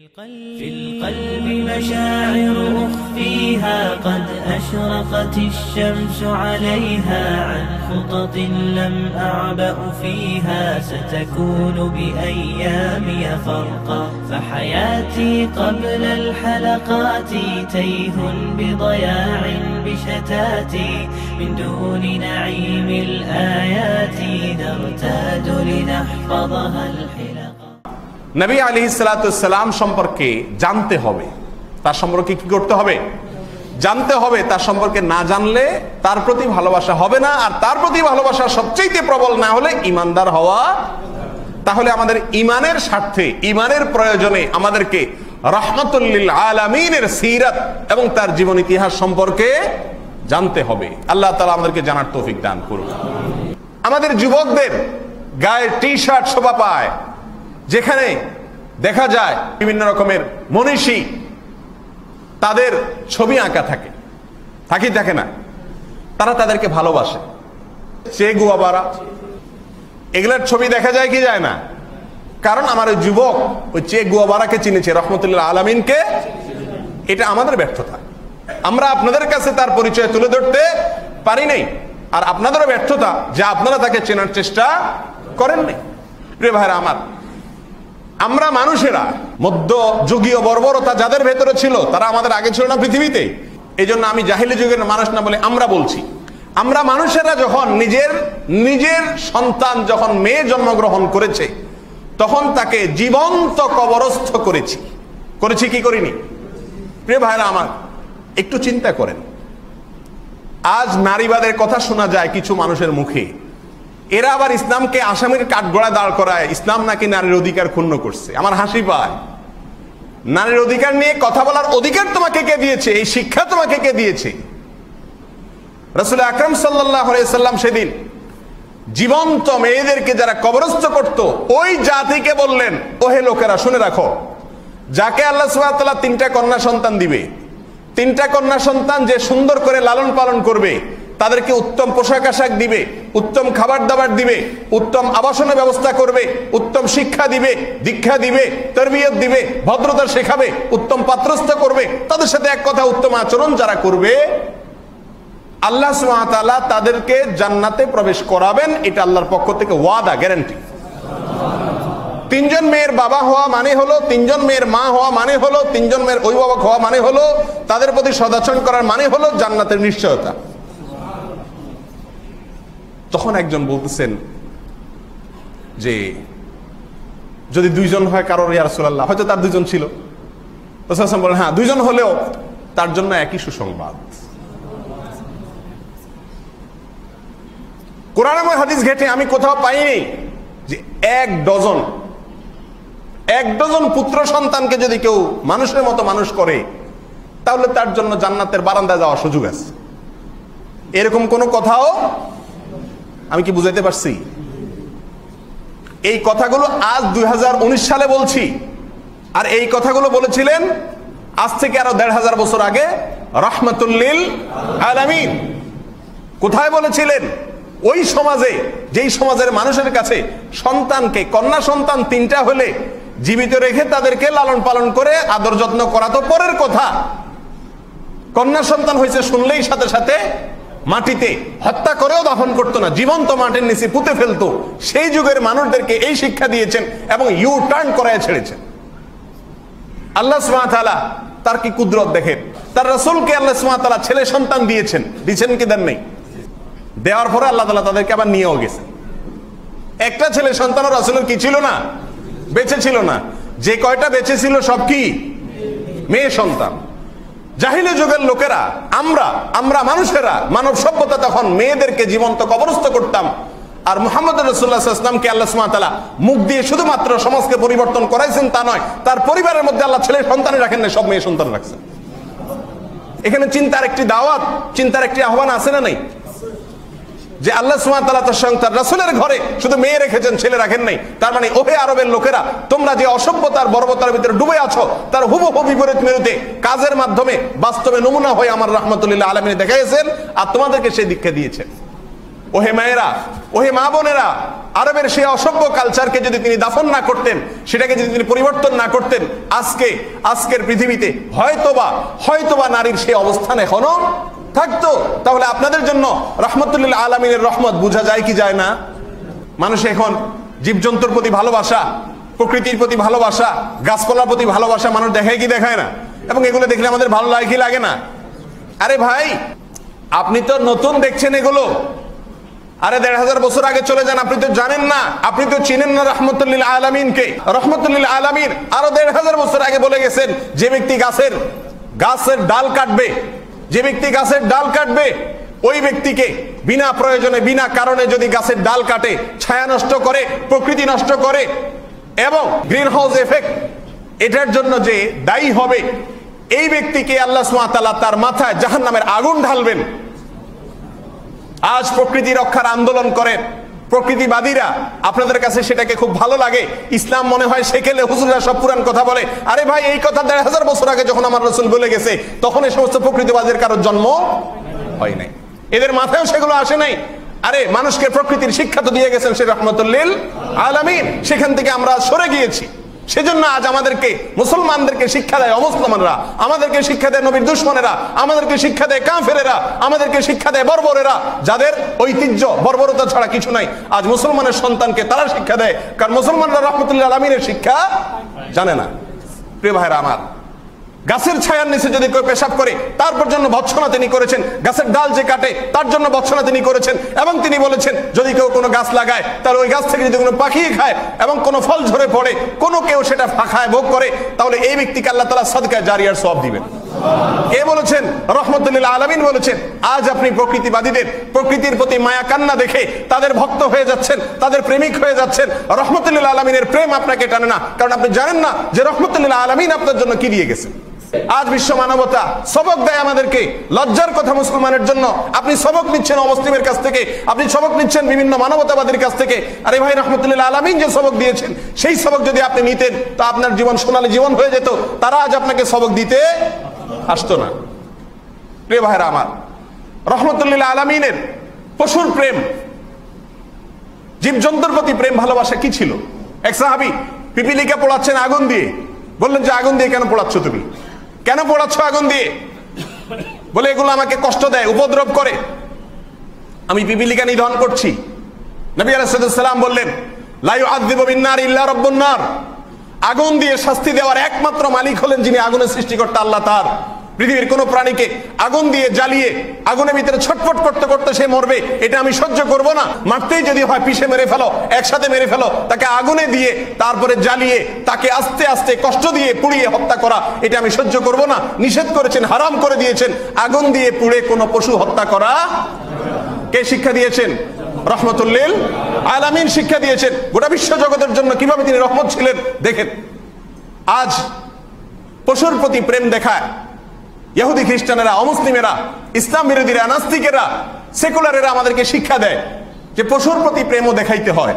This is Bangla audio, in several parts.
في القلب مشاعر أخفيها قد أشرقت الشمس عليها عن خطط لم أعبأ فيها ستكون بأيامي فرقا فحياتي قبل الحلقات تيه بضياع بشتاتي من دون نعيم الآيات نرتاد لنحفظها الحلقات নবী আলাইহিস সালাতু সালাম সম্পর্কে জানতে হবে, তার সম্পর্কে কি করতে হবে? জানতে হবে। তার সম্পর্কে না জানলে তার প্রতি ভালোবাসা হবে না, আর তার প্রতি ভালোবাসা সবচেয়ে প্রবল না হলে ঈমানদার হওয়া। তাহলে আমাদের ঈমানের স্বার্থে, ঈমানের প্রয়োজনে আমাদেরকে রাহমাতুল লিল আলামিনের সিরাত এবং তার জীবন ইতিহাস সম্পর্কে জানতে হবে। আল্লাহ তাআলা আমাদেরকে জানার তৌফিক দান করুন। আমাদের যুবকদের গায়ে টি-শার্ট শোভা পায়, যেখানে দেখা যায় বিভিন্ন রকমের মনীষী, তাদের ছবি আঁকা থাকে না, তারা তাদেরকে ভালোবাসে। চে গুয়াবারা এগুলার ছবি দেখা যায় কি যায় না? কারণ আমার ওই যুবক ওই চে গুয়াবারাকে চিনেছে, রহমতুল্লাহ আলামিনকে। এটা আমাদের ব্যর্থতা, আমরা আপনাদের কাছে তার পরিচয় তুলে ধরতে পারি নাই, আর আপনাদেরও ব্যর্থতা যে আপনারা তাকে চেনার চেষ্টা করেননি। প্রিয় ভাইরা আমার, আমরা মানুষেরা মধ্যযুগীয় বর্বরতা যাদের ভেতরে ছিল তারা আমাদের আগে ছিল না পৃথিবীতে। এই জন্য আমি জাহিলি যুগের মানুষ না বলে আমরা বলছি, আমরা মানুষেরা যখন নিজের সন্তান যখন মেয়ে জন্মগ্রহণ করেছে তখন তাকে জীবন্ত কবরস্থ করেছি কি করিনি? প্রিয় ভাইরা আমার, একটু চিন্তা করেন, আজ নারীবাদের কথা শোনা যায় কিছু মানুষের মুখে, এরা আবার ইসলামকে আসামির কাঠগড়ায় দাঁড় করায়, ইসলাম নাকি নারীর অধিকার ক্ষুণ্ণ করছে। আমার হাসি পায়। নারীর অধিকার নিয়ে কথা বলার অধিকার তোমাকে কে দিয়েছে? এই শিক্ষা তোমাকে কে দিয়েছে? রাসূল আকরাম সাল্লাল্লাহু আলাইহি সাল্লাম সেদিন জীবন্ত মেয়েদেরকে যারা কবরস্থ করত ওই জাতিকে বললেন, ওহে লোকেরা শুনে রাখো, যাকে আল্লাহ সুবহানাহু ওয়া তাআলা 3টা কন্যা সন্তান দিবে, 3টা কন্যা সন্তান যে সুন্দর করে লালন পালন করবে, তাদেরকে উত্তম পোশাক আশাক দিবে, উত্তম খাবার দাবার দিবে, উত্তম আবাসনের ব্যবস্থা করবে, উত্তম শিক্ষা দিবে, দীক্ষা দিবে, তরবিয়ত দিবে, ভদ্রতা শেখাবে, উত্তম পাত্রস্থ করবে, তাদের সাথে এক কথা উত্তম আচরণ যারা করবে, আল্লাহ সুবহানাহু ওয়া তাআলা তাদেরকে জান্নাতে প্রবেশ করাবেন। এটা আল্লাহর পক্ষ থেকে ওয়াদা, গ্যারান্টি। 3জন মেয়ের বাবা হওয়া মানে হলো, 3জন মেয়ের মা হওয়া মানে হলো, 3জন মেয়ের অভিভাবক হওয়া মানে হলো, তাদের প্রতি সদাচরণ করার মানে হলো জান্নাতের নিশ্চয়তা। তখন একজন বলতেছেন যে যদি 2জন হয় কারোর, ইয়া রাসূলুল্লাহ, হয়তো তার 2জন ছিল। রাসূল সাল্লাল্লাহু আলাইহি ওয়াসাল্লাম বলেন, হ্যাঁ 2জন হলেও তার জন্য একই সুসংবাদ। কোরআন এবং হাদিস ঘেটে আমি কোথাও পাইনি যে এক ডজন পুত্র সন্তানকে যদি কেউ মানুষের মতো মানুষ করে তাহলে তার জন্য জান্নাতের বারান্দায় যাওয়ার সুযোগ আছে। এরকম কোন কথাও আমি কি বুঝাইতে পারছি? এই কথাগুলো আজ 2019 সালে বলছি, আর এই কথাগুলো বলেছিলেন আজ থেকে আরো 1500 বছর আগে রাহমাতুল লিল আলামিন। কোথায় বলেছিলেন? ওই সমাজে, যেই সমাজের মানুষের কাছে সন্তানকে, কন্যা সন্তান 3টা হলে জীবিত রেখে তাদেরকে লালন পালন করে আদর যত্ন করা তো পরের কথা, কন্যা সন্তান হয়েছে শুনলেই সাথে সাথে মাটিতে হত্যা করেও দাফন করতো না, জীবন্ত মাটির নিচে পুঁতে ফেলতো। সেই যুগের মানুষদেরকে এই শিক্ষা দিয়েছেন এবং ইউ টার্ন করায় ছেড়েছেন। আল্লাহ সুবহানাহু ওয়া তাআলা তার কি কুদরত দেখেন, তার রাসূলকে আল্লাহ সুবহানাহু ওয়া তাআলা ছেলে সন্তান দিয়েছেন কি দেন নাই? দেওয়ার পরে আল্লাহ তাআলা তাদেরকে আবার নিয়েও গেছেন। একটা ছেলে সন্তান রাসূলের কি ছিল না? বেঁচে ছিল না। যে কয়টা বেঁচে ছিল সব কি মেয়ে সন্তান। জাহিলি যুগের লোকেরা, আমরা মানুষেরা, মানব সভ্যতা তখন মেয়েদেরকে জীবন্ত কবরস্থ করতাম। আর মুহাম্মদ রাসূলুল্লাহ সাল্লাল্লাহু আলাইহি ওয়াসাল্লামকে আল্লাহ সুবহানাহু ওয়া তাআলা মুখ দিয়ে শুধুমাত্র সমাজকে পরিবর্তন করাইছেন তা নয়, তার পরিবারের মধ্যে আল্লাহ ছেলে সন্তান রাখেন না, সব মেয়ে সন্তান রাখছেন। এখানে চিন্তার একটি দাওয়াত, চিন্তার একটি আহ্বান আছে না নাই? যে আল্লাহ সুবহানাহু ওয়া তাআলা তার রাসূলের ঘরে শুধু মেয়ে রেখেছেন, ছেলে রাখেন নাই। তার মানে ওহে আরবের লোকেরা, তোমরা যে অসভ্যতার বর্বরতার ভিতরে ডুবে আছো তার হুবহু বিপরীত মেরুতে কাজের মাধ্যমে বাস্তবে নমুনা হয়ে আমার রাহমাতুল্লিল আলামিন দেখাইছেন আর তোমাদেরকে সেই দীক্ষা দিয়েছেন। ওহে মায়েরা, ওহে মা বোনেরা, আরবের সেই অসভ্য কালচারকে যদি তিনি দাফন না করতেন, সেটাকে যদি তিনি পরিবর্তন না করতেন, আজকের পৃথিবীতে হয়তোবা নারীর সেই অবস্থান এখনো থাকতো। তাহলে আপনাদের জন্য রহমতুল্লিল আলামিনের রহমত বোঝা যায় কি যায় না? মানুষ এখন জীবজন্তুর প্রতি ভালোবাসা, প্রকৃতির প্রতি ভালোবাসা, গাছপালার প্রতি ভালোবাসা মানুষ দেখায় কি দেখায় না? এবং এগুলো দেখলে আমাদের ভালো লাগে কি লাগে না? আরে ভাই, আপনি তো নতুন দেখছেন এগুলো। আরে 1500 বছর আগে চলে যান, আপনি তো জানেন না, আপনি তো চিনেন না রহমতুল্লিল আলামিনকে। রহমতুল্লিল আলামিন আরো 1500 বছর আগে বলে গেছেন, যে ব্যক্তি গাছের ডাল কাটবে, যে ব্যক্তি গাছের ডাল কাটবে, ওই ব্যক্তিকে বিনা প্রয়োজনে বিনা কারণে যদি গাছের ডাল কাটে, ছায়া নষ্ট করে, প্রকৃতি নষ্ট করে এবং গ্রিন হাউস এফেক্ট এটার জন্য যে দায়ী হবে, এই ব্যক্তিকে আল্লাহ সুবহানাহু ওয়া তাআলা তার মাথায় জাহান্নামের আগুন ঢালবেন। আজ প্রকৃতি রক্ষার আন্দোলন করেন প্রকৃতিবাদীরা, আপনাদের কাছে সেটাকে খুব ভালো লাগে, ইসলাম মনে হয় শেখেলে হুজুররা সব পুরান কথা বলে। আরে ভাই, এই কথা 1500 বছর আগে যখন আমার রাসূল বলে গেছে, তখন এই সমস্ত প্রকৃতিবাদের কারোর জন্ম হয় নাই, এদের মাথায়ও সেগুলো আসে নাই। আরে মানুষকে প্রকৃতির শিক্ষা তো দিয়ে গেছেন সে রহমতুল্লিল আলামিন, সেখান থেকে আমরা সরে গিয়েছি। সেজন্য আজ আমাদেরকে, মুসলমানদেরকে শিক্ষা দেয় অমুসলমানরা, আমাদেরকে শিক্ষা দেয় নবীর দুশমনেরা, আমাদেরকে শিক্ষা দেয় কাফেরেরা, আমাদেরকে শিক্ষা দেয় বর্বরেরা, যাদের ঐতিহ্য বর্বরতা ছাড়া কিছু নাই। আজ মুসলমানের সন্তানকে তারা শিক্ষা দেয়, কারণ মুসলমানরা রহমতুল্লাহ আলামিনের শিক্ষা জানে না। প্রিয় ভাইরা আমার, গাছের ছায়ার নিচে যদি কেউ পেশাব করে, তারপর জন্য ভৎসনা তিনি করেছেন। গাছের ডাল যে কাটে, তার জন্য ভৎসনা তিনি করেছেন। এবং তিনি বলেছেন, যদি কেউ কোনো গাছ লাগায়, তাহলে ওই গাছ থেকে যদি কোনো পাখি খায় এবং কোনো ফল ঝরে পড়ে, কোনো কেউ সেটা খায়, ভোগ করে, তাহলে এই ব্যক্তিকে আল্লাহ তাআলা সাদকা জারিয়ার সওয়াব দিবেন। কে বলেছেন? রহমতুল্লিল আলামিন বলেছেন। আজ আপনি প্রকৃতিবাদীদের প্রকৃতির প্রতি মায়া কান্না দেখে তাদের ভক্ত হয়ে যাচ্ছেন, তাদের প্রেমিক হয়ে যাচ্ছেন। রহমতুল্লিল আলামিনের প্রেম আপনাকে টানে না, কারণ আপনি জানেন না যে রহমতুল্লিল আলামিন আপনার জন্য কি দিয়ে গেছেন। আজ বিশ্ব মানবতা সবক দেয় আমাদেরকে, লজ্জার কথা মুসলমানের জন্য। আপনি সবক নিচ্ছেন অমুসলিমের কাছ থেকে, আপনি সবক নিচ্ছেন বিভিন্ন মানবতাবাদীর কাছ থেকে। আরে ভাই, রহমতুল্লিল আলামিন যে সবক দিয়েছেন, সেই সবক যদি আপনি নিতেন, তো আপনার জীবন সোনালী জীবন হয়ে যেত। তারা আজ আপনাকে সবক দিতে আসতো না। প্রিয় ভাইরা আমার, রহমতুল্লিল আলামিনের পশুর প্রেম, জীবজন্তুর প্রতি প্রেম ভালোবাসা কি ছিল? এক সাহাবী পিপিলিকা পোড়াচ্ছেন আগুন দিয়ে, বললেন যে আগুন দিয়ে কেন পোড়াচ্ছ তুমি? কেন পোড়াচ্ছ আগুন দিয়ে? বলে এগুলো আমাকে কষ্ট দেয়, উপদ্রব করে, আমি পিপিলিকা নিধন করছি। নবী আলাইহিস সালাম বললেন, লা ইউআযযিবু বিন-নার ইল্লা রাব্বুন নার। আগুন দিয়ে শাস্তি দেওয়ার একমাত্র মালিক হলেন যিনি আগুনের সৃষ্টিকর্তা, আল্লাহ। তার পৃথিবীর কোন প্রাণীকে আগুন দিয়ে জ্বালিয়ে আগুনের ভিতরে ছটফট করতে করতে সে মরবে, এটা আমি সহ্য করব না। মারতেই যদি হয় পিষে মেরে ফেলো, একসাথে মেরে ফেলো, তাকে আগুনে দিয়ে তারপরে জ্বালিয়ে তাকে আস্তে আস্তে কষ্ট দিয়ে পুড়িয়ে হত্যা করা, এটা আমি সহ্য করব না। নিষেধ করেছেন, হারাম করে দিয়েছেন, আগুন দিয়ে পুড়ে কোনো পশু হত্যা করা। কে শিক্ষা দিয়েছেন? রহমতুল্লিল আলামিন শিক্ষা দিয়েছেন। গোটা বিশ্ব জগতের জন্য কিভাবে তিনি রহমত ছিলেন দেখেন। আজ পশুর প্রতি প্রেম দেখায় ইহুদি খ্রিস্টানেরা, অমুসলিমেরা, ইসলাম বিরোধীরা, নাস্তিকেরা, সেকুলারেরা আমাদেরকে শিক্ষা দেয় যে পশুর প্রতি প্রেমও দেখাইতে হয়।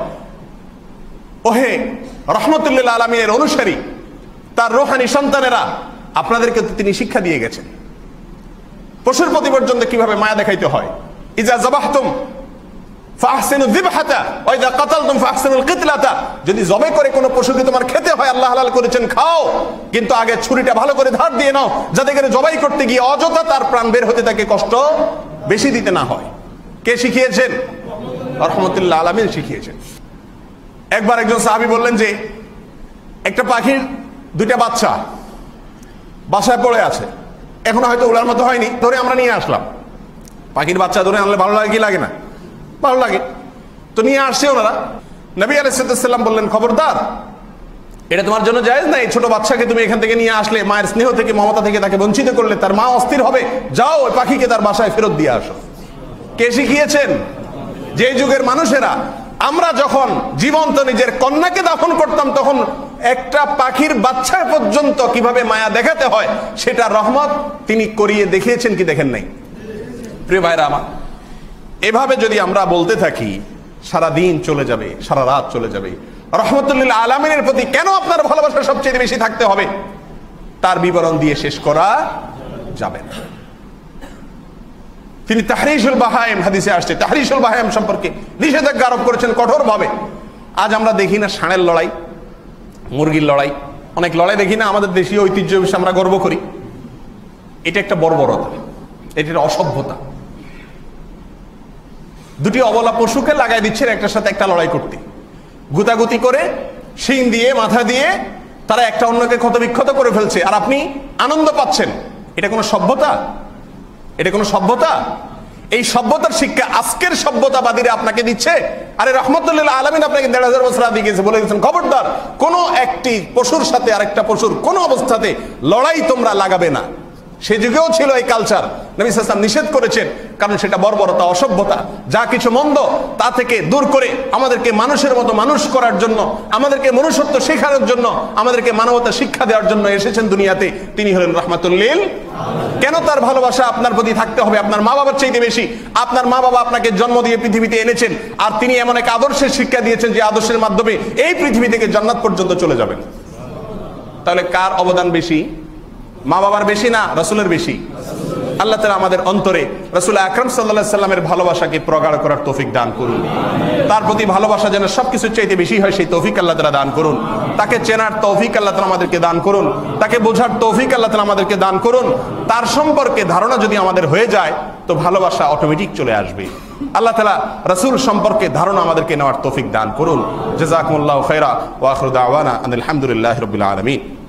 ওহে রহমতুল্লিল আলামিনের অনুসারী, তার রূহানি সন্তানেরা, আপনাদেরকে তিনি শিক্ষা দিয়ে গেছেন পশুর প্রতি পর্যন্ত কিভাবে মায়া দেখাইতে হয়। ইজা যাবাহতুম ফাহসিনু যিবহাতা ওয়া ইজা কাতালতুম ফাহসিনুল কিতলাতা। যদি জবাই করে কোনো পশুকে তোমার খেতে হয়, আল্লাহ হালাল করেছেন, খাও, কিন্তু আগে ছুরিটা ভালো করে ধার দিয়ে নাও, যাতে করে জবাই করতে গিয়ে অযথা তার প্রাণ বের হতে তাকে কষ্ট বেশি দিতে না হয়। কে শিখিয়েছেন? রহমতুল্লাহ আলামিন শিখিয়েছেন। একবার একজন সাহাবী বললেন যে একটা পাখির দুইটা বাচ্চা বাসায় পড়ে আছে, এখনো হয়তো উড়ার মতো হয়নি, ধরে আমরা নিয়ে আসলাম। পাখির বাচ্চা ধরে আনলে ভালো লাগে কি লাগে না? ভালো লাগে। তো নিয়ে আসছে ওনারা। নবী আলাইহিস সালাম বললেন, খবরদার, এটা তোমার জন্য জায়েজ না। এই ছোট বাচ্চাকে তুমি এখান থেকে নিয়ে আসলে, মায়ের স্নেহ থেকে, মমতা থেকে তাকে বঞ্চিত করলে, তার মা অস্থির হবে। যাও, ওই পাখিকে তার বাসায় ফেরত দিয়ে আসো। কে শিখিয়েছেন? যে যুগের মানুষেরা, আমরা যখন জীবন্ত নিজের কন্যাকে দাফন করতাম, তখন একটা পাখির বাচ্চা পর্যন্ত কিভাবে মায়া দেখাতে হয় সেটা রহমত তিনি করিয়ে দেখিয়েছেন, কি দেখেন নাই? প্রিয় ভাইরা আমার, এভাবে যদি আমরা বলতে থাকি, সারা দিন চলে যাবে, সারা রাত চলে যাবে। রহমতুল্লিল আলামিনের প্রতি কেন আপনার ভালোবাসা সবচেয়ে বেশি থাকতে হবে, তার বিবরণ দিয়ে শেষ করা যাবে না। তিনি তাহরিশুল বাহাইম, হাদিসে আসছে তাহরিশুল বাহাইম সম্পর্কে নিষেধাজ্ঞা আরোপ করেছেন কঠোরভাবে। আজ আমরা দেখি না ষাঁড়ের লড়াই, মুরগির লড়াই, অনেক লড়াই দেখি না, আমাদের দেশীয় ঐতিহ্য বিষয়ে আমরা গর্ব করি। এটা একটা বর্বরতা, এটা একটা অসভ্যতা। দুটি অবলা পশুকে লাগাই দিচ্ছেন একটার সাথে একটা লড়াই করতে, গুতাগুতি করে শিং দিয়ে মাথা দিয়ে তারা একটা অন্যকে ক্ষতবিক্ষত করে ফেলছে, আর আপনি আনন্দ পাচ্ছেন। এটা কোনো সভ্যতা? এটা কোনো সভ্যতা? এই সভ্যতার শিক্ষা আজকের সভ্যতাবাদীরা আপনাকে দিচ্ছে। আরে রহমতুল্লাহ আলামিন আপনাকে ১৫০০ বছর আগে গেছে, বলে দিয়েছেন খবরদার কোন একটি পশুর সাথে আরেকটা পশুর কোন অবস্থাতে লড়াই তোমরা লাগাবে না। সে যুগেও ছিল এই কালচার, নবী সাল্লাল্লাহু আলাইহি ওয়াসাল্লাম নিষেধ করেছেন, কারণ সেটা বর্বরতা, অসভ্যতা। যা কিছু মন্দ তা থেকে দূর করে আমাদেরকে মানুষের মতো মানুষ করার জন্য, আমাদেরকে মনুষ্যত্ব শেখানোর জন্য, আমাদেরকে মানবতা শিক্ষা দেওয়ার জন্য এসেছেন দুনিয়াতে। তিনি হলেন রাহমাতুল লিল। কেন তার ভালোবাসা আপনার প্রতি থাকতে হবে আপনার মা বাবার চাইতে বেশি? আপনার মা বাবা আপনাকে জন্ম দিয়ে পৃথিবীতে এনেছেন, আর তিনি এমন এক আদর্শের শিক্ষা দিয়েছেন যে আদর্শের মাধ্যমে এই পৃথিবী থেকে জান্নাত পর্যন্ত চলে যাবেন। তাহলে কার অবদান বেশি? মা বাবার বেশি না রাসূলের বেশি? আল্লাহ তাআলা আমাদের অন্তরে রাসূল আকরাম সাল্লাল্লাহু আলাইহি সাল্লামের ভালোবাসাকে প্রগাঢ় করার তৌফিক দান করুন। তার প্রতি ভালোবাসা যেন সবকিছুর চাইতে বেশি হয়, সেই তৌফিক আল্লাহ তাআলা দান করুন। তাকে চেনার তৌফিক আল্লাহ তাআলা আমাদেরকে দান করুন। তাকে বোঝার তৌফিক আল্লাহ তাআলা আমাদেরকে দান করুন। তার সম্পর্কে ধারণা যদি আমাদের হয়ে যায় তো ভালোবাসা অটোমেটিক চলে আসবে। আল্লাহ তাআলা রাসূল সম্পর্কে ধারণা আমাদেরকে নেওয়ার তৌফিক দান করুন। জাযাকুমুল্লাহু খাইরা ওয়া আখিরু দাওয়ানা আলহামদুলিল্লাহি রাব্বিল আলামিন।